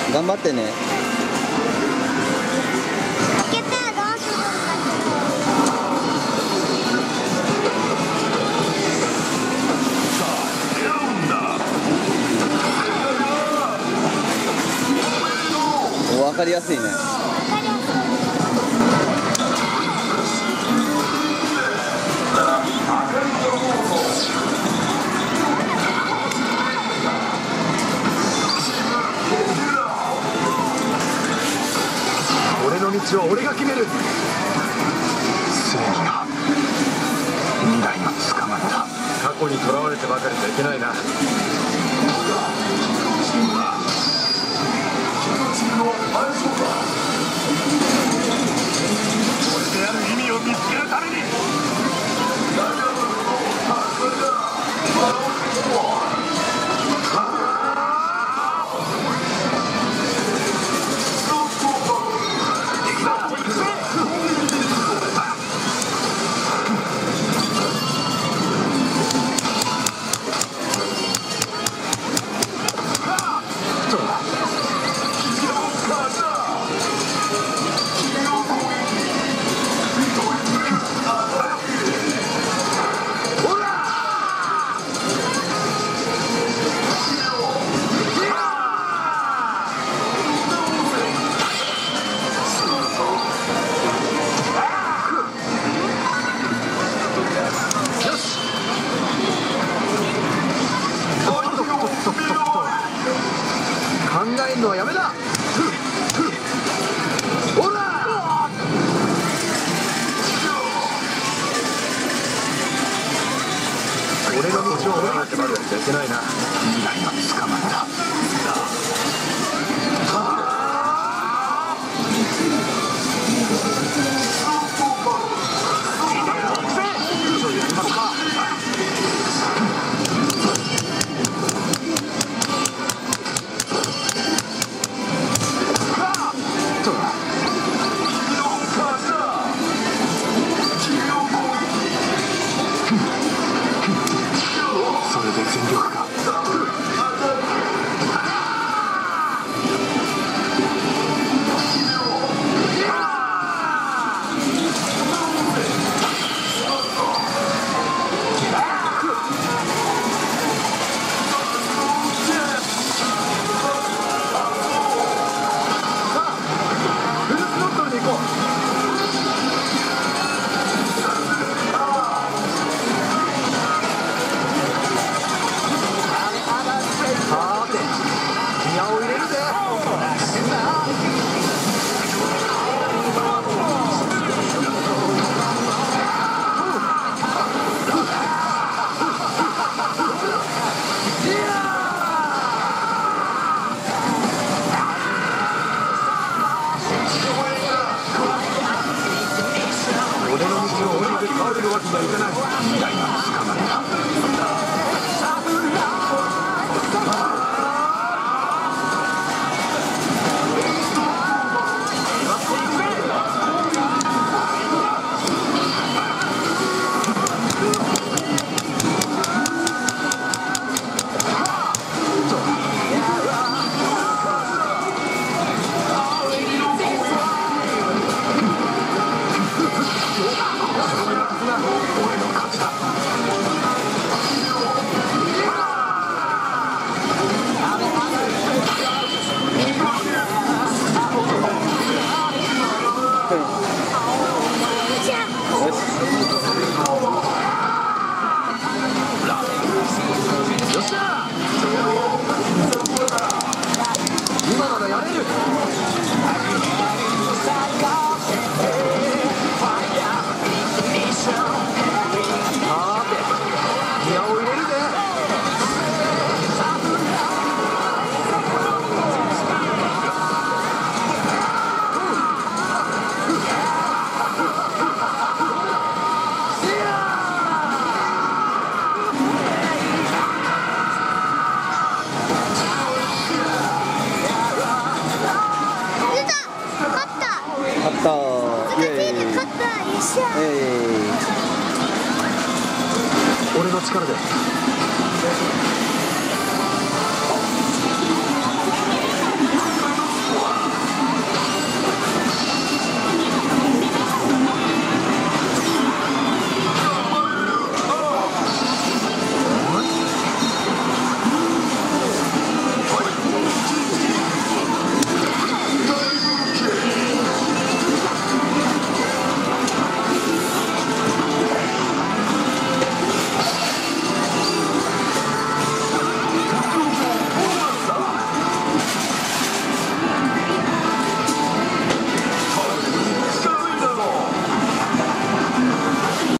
頑張ってね。 負けたらどうするんだお、分かりやすいね。 俺の道は俺が決める。正義が未来が捕まった。過去にとらわれてばかりじゃいけないな。俺である意味を見つけるために。考えるのはやめだ。ほら、俺の道を俺が決まるやついけないな。未来が捕まった。それで全力か。俺の道を俺で変われるわけにはいかない。未来が捕まった。今ならやれる。 勝った。イエーイ。 勝った。よっしゃ。 俺の力で